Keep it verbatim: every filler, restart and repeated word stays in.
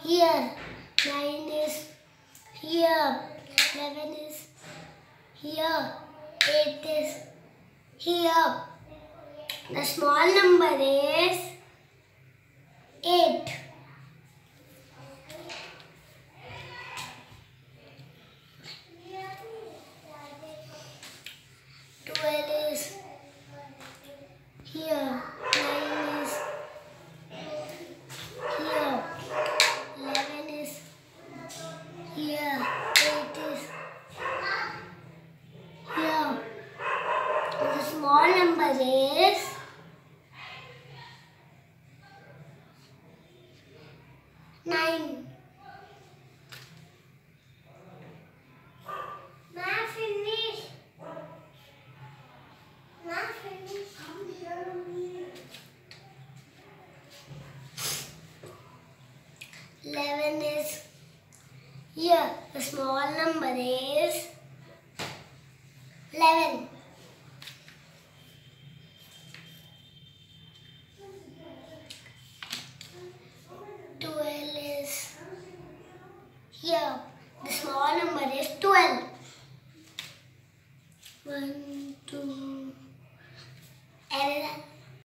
here. Nine is here. Eleven is here. Eight is here. The small number is eight. Twelve is here. Nine is here. Eleven is here. Eight is here. The small number is nine. Now finish. Now finish. Eleven is here. The small number is eleven.